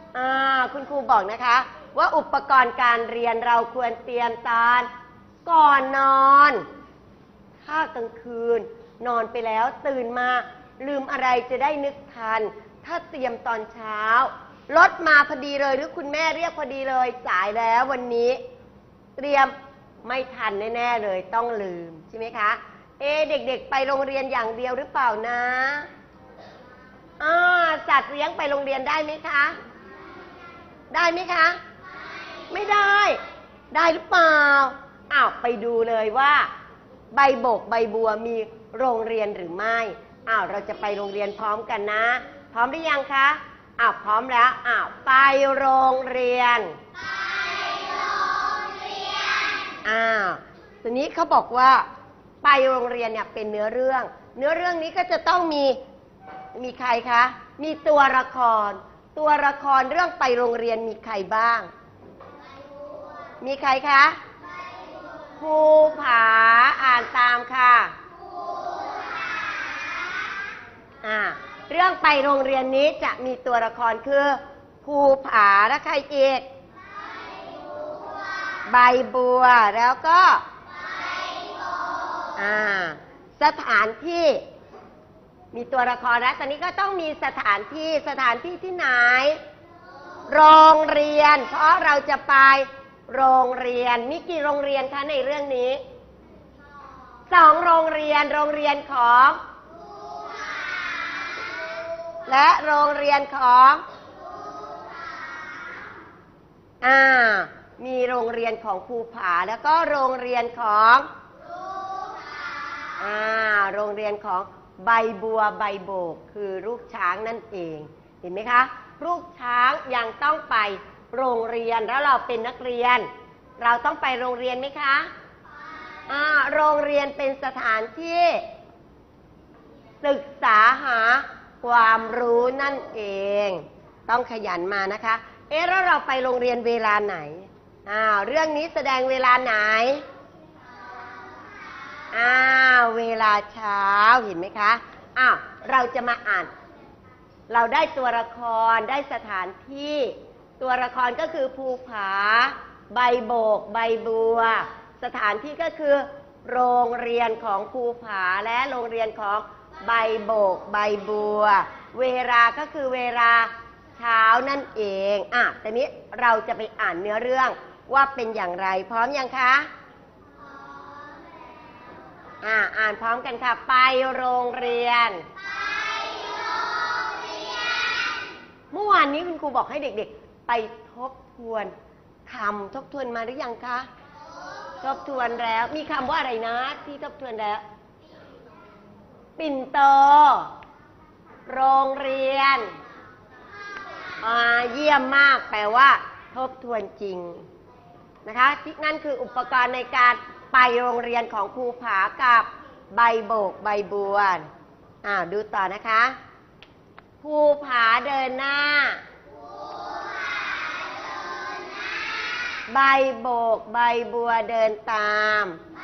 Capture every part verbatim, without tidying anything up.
อ่าคุณครูบอกนะคะว่าอุปกรณ์การเรียนเราควรเตรียมตอนก่อนนอนถ้ากลางคืนนอนไปแล้วตื่นมาลืมอะไรจะได้นึกทันถ้าเตรียมตอนเช้ารถมาพอดีเลยหรือคุณแม่เรียกพอดีเลยสายแล้ววันนี้เตรียมไม่ทันแน่ๆเลยต้องลืมใช่ไหมคะเอ๊เด็กๆไปโรงเรียนอย่างเดียวหรือเปล่านะอ่าสัตว์เลี้ยงไปโรงเรียนได้ไหมคะได้ไหมคะไม่ได้ได้หรือเปล่าอ้าวไปดูเลยว่าใบโบกใบบัวมีโรงเรียนหรือไม่อ้าวเราจะไปโรงเรียนพร้อมกันนะพร้อมหรือยังคะอ้าวพร้อมแล้วอ้าวไปโรงเรียนไปโรงเรียนอ้าวทีนี้เขาบอกว่าไปโรงเรียนเนี่ยเป็นเนื้อเรื่องเนื้อเรื่องนี้ก็จะต้องมีมีใครคะมีตัวละครตัวละครเรื่องไปโรงเรียนมีใครบ้างมีใครคะภูผาอ่านตามค่ะอ่าเรื่องไปโรงเรียนนี้จะมีตัวละครคือภูผาและใครอีกใบบัวแล้วก็อ่าสถานที่มีตัวละครแล้วตอนนี้ก็ต้องมีสถานที่สถานที่ที่ไหนโรงเรียนเพราะเราจะไปโรงเรียนมีกี่โรงเรียนคะในเรื่องนี้สองโรงเรียนโรงเรียนของและโรงเรียนของอ่ามีโรงเรียนของภูผาแล้วก็โรงเรียนของอ่าโรงเรียนของใบบัวใบโบกคือลูกช้างนั่นเองเห็นไหมคะลูกช้างยังต้องไปโรงเรียนแล้วเราเป็นนักเรียนเราต้องไปโรงเรียนไหมคะอ่าโรงเรียนเป็นสถานที่ศึกษาหาความรู้นั่นเองต้องขยันมานะคะเอ๊ะแล้วเราไปโรงเรียนเวลาไหนอ้าวเรื่องนี้แสดงเวลาไหนอ้าวเวลาเช้าเห็นไหมคะอ้าวเราจะมาอ่านเราได้ตัวละครได้สถานที่ตัวละครก็คือภูผาใบโบกใบบัวสถานที่ก็คือโรงเรียนของภูผาและโรงเรียนของใบโบกใบบัวเวลาก็คือเวลาเช้านั่นเองอ่ะตอนนี้เราจะไปอ่านเนื้อเรื่องว่าเป็นอย่างไรพร้อมยังคะอ่าอ่านพร้อมกันค่ะไปโรงเรียนเมื่อวานนี้คุณครูบอกให้เด็กๆไปทบทวนคำทบทวนมาหรือยังคะทบทวนแล้วมีคำว่าอะไรนะที่ทบทวนแล้วปิ่นโตโรงเรียนอ่าเยี่ยมมากแปลว่าทบทวนจริงนะคะนั่นคืออุปกรณ์ในการไปโรงเรียนของภูผากับใบโบกใบบัวอ้าวดูต่อนะคะภูผาเดินหน้าใบโบกใบบัวเดินตาม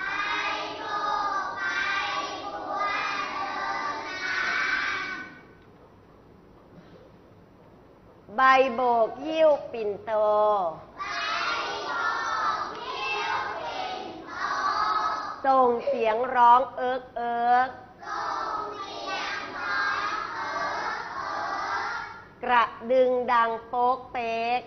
ใบโบกหิ้วปิ่นโตส่งเสียงร้องเอิ๊กเอิ๊กกระดึงดังโป๊กเป๊ก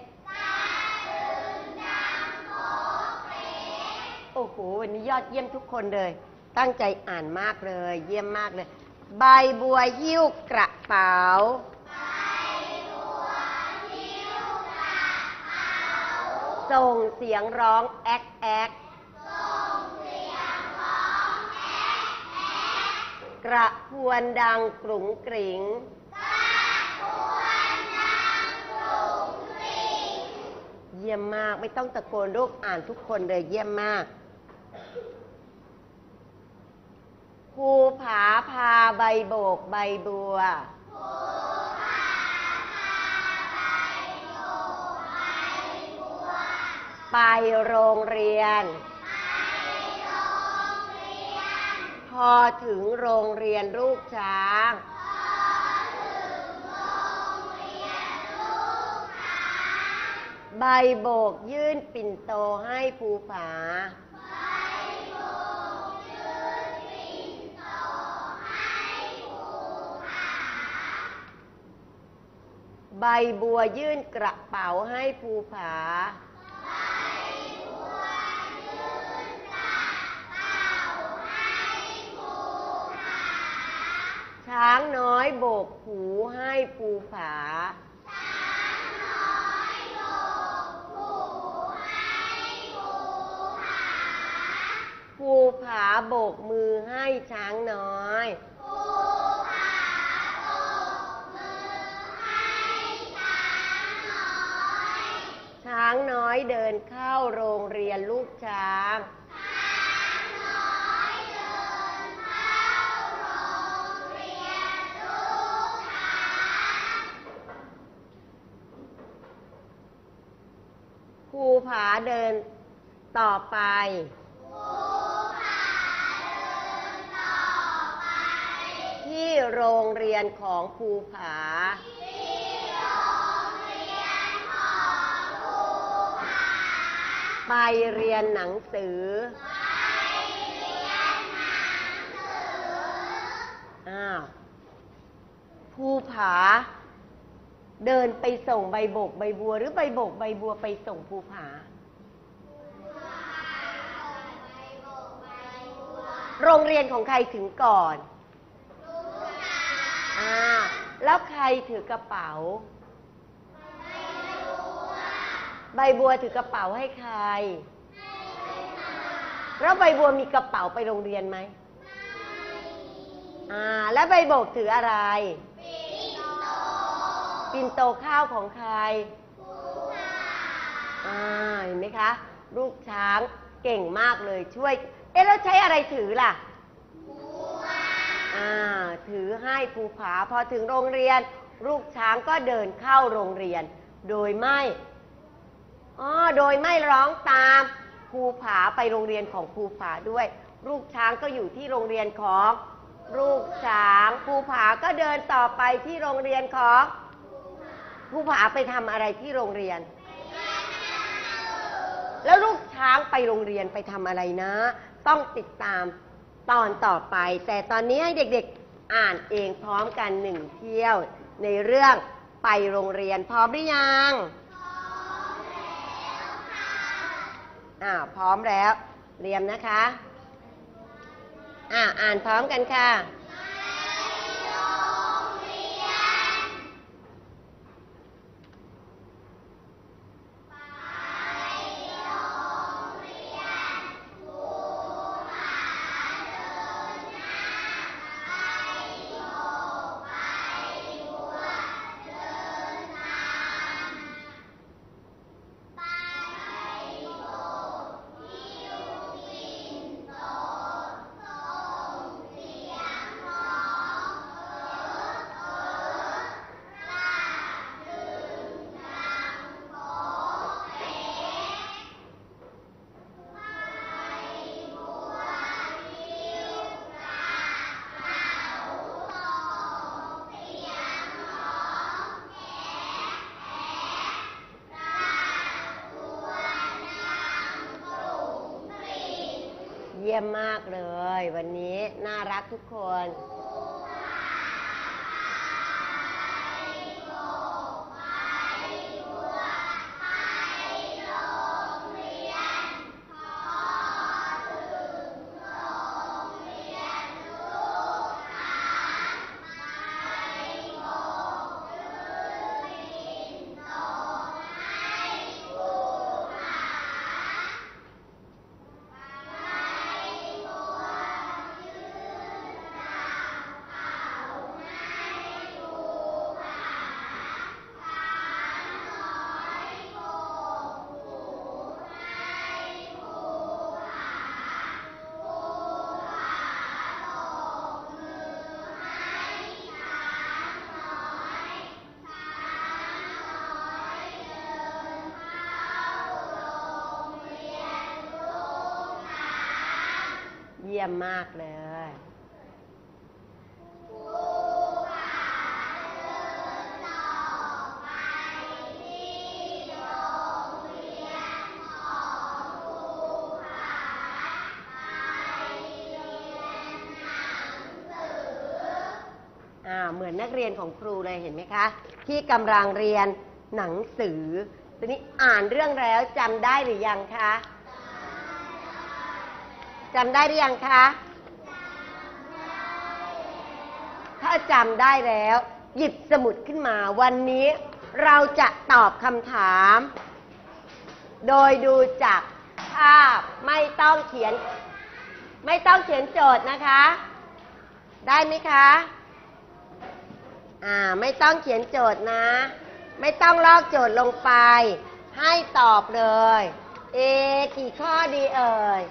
โอ้โหวันนี้ยอดเยี่ยมทุกคนเลยตั้งใจอ่านมากเลยเยี่ยมมากเลยใบบัวหิ้วกระเป๋าส่งเสียงร้องแอ๊กแอ๊กกระพวนดังกรุ๋งกริ๋งเยี่ยมมากไม่ต้องตะโกนลูกอ่านทุกคนเลยเยี่ยมมากภูผาพาใบโบกใบบัวไปโรงเรียนพอถึงโรงเรียนลูกช้างใบโบกยื่นปิ่นโตให้ภูผาใบบัวยื่นกระเป๋าให้ภูผาช้างน้อยโบกหูให้ภูผาภูผาโบกมือให้ช้างน้อยช้างน้อยเดินเข้าโรงเรียนลูกช้างภูผาเดินต่อไปที่โรงเรียนของภูผาไปเรียนหนังสืออ้าวภูผาเดินไปส่งใบโบกใบบัวหรือใบโบกใบบัวไปส่งภูผาโรงเรียนของใครถึงก่อนอ่าแล้วใครถือกระเป๋าใบบัวถือกระเป๋าให้ใครแล้วใบบัวมีกระเป๋าไปโรงเรียนไหมอ่าแล้วใบโบกถืออะไรปิ่นโตข้าวของใครอ่าเห็นไหมคะลูกช้างเก่งมากเลยช่วยเอ๊ะแล้วใช้อะไรถือล่ะอ่าถือให้ภูผาพอถึงโรงเรียนลูกช้างก็เดินเข้าโรงเรียนโดยไม่อ๋อโดยไม่ร้องตามภูผาไปโรงเรียนของภูผาด้วยลูกช้างก็อยู่ที่โรงเรียนของลูกช้างภูผาก็เดินต่อไปที่โรงเรียนของภูผาไปทำอะไรที่โรงเรียนแล้วลูกช้างไปโรงเรียนไปทำอะไรนะต้องติดตามตอนต่อไปแต่ตอนนี้ให้เด็กๆอ่านเองพร้อมกันหนึ่งเที่ยวในเรื่องไปโรงเรียนพร้อมหรือยังอ่าพร้อมแล้วเรียมนะคะอ่าอ่านพร้อมกันค่ะเยี่ยมมากเลยวันนี้น่ารักทุกคนเยี่ยมมากเลยเหมือนนักเรียนของครูเลยเห็นไหมคะที่กำลังเรียนหนังสือทีนี้อ่านเรื่องแล้วจำได้หรือยังคะจำได้หรือยังคะถ้าจำได้แล้วหยิบสมุดขึ้นมาวันนี้เราจะตอบคำถามโดยดูจากภาพไม่ต้องเขียนไม่ต้องเขียนโจทย์นะคะได้ไหมคะอ่าไม่ต้องเขียนโจทย์นะไม่ต้องลอกโจทย์ลงไปให้ตอบเลยเอกี่ข้อดีเอ่ย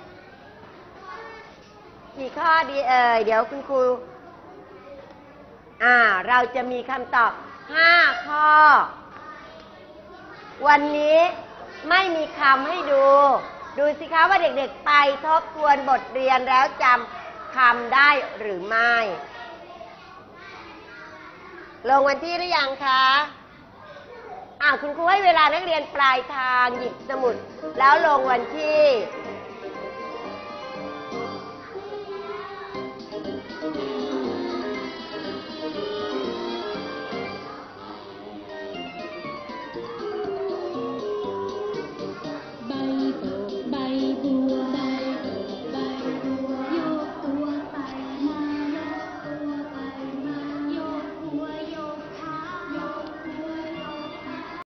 กี่ข้อดีเอ่ยเดี๋ยวคุณครูอ่าเราจะมีคำตอบห้าข้อวันนี้ไม่มีคำให้ดูดูสิคะว่าเด็กๆไปทบทวนบทเรียนแล้วจำคำได้หรือไม่ลงวันที่หรือยังคะอ่าคุณครูให้เวลานักเรียนปลายทางหยิบสมุดแล้วลงวันที่